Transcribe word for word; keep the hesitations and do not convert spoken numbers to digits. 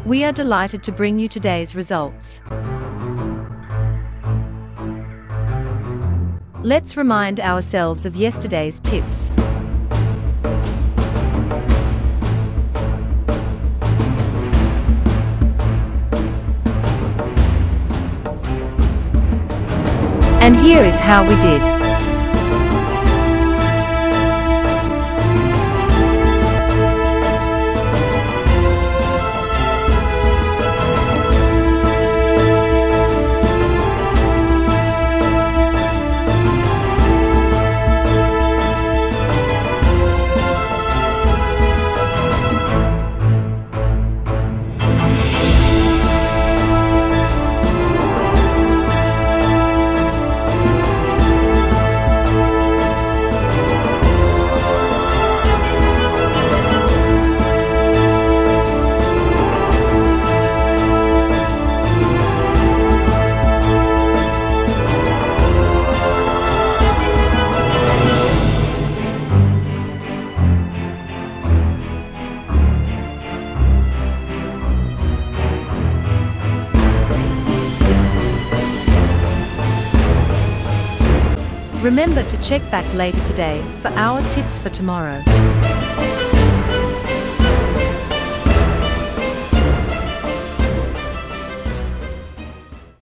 We are delighted to bring you today's results. Let's remind ourselves of yesterday's tips. And here is how we did. Remember to check back later today for our tips for tomorrow.